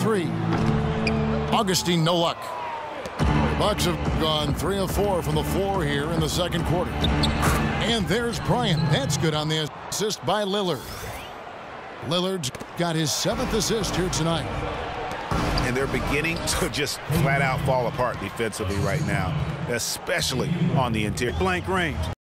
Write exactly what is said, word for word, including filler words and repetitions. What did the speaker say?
three. Augustine, no luck. Bucks have gone three of four from the floor here in the second quarter. And there's Bryant. That's good on the assist by Lillard. Lillard's got his seventh assist here tonight. And they're beginning to just flat out fall apart defensively right now, especially on the interior. Blank range.